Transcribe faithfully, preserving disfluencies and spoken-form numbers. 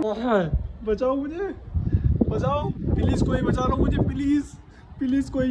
बचाओ मुझे, बचाओ प्लीज, कोई बचा लो मुझे प्लीज, प्लीज कोई।